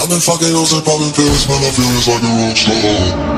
I've been fucking hoes and popping pills, man, I feel just like a rock star.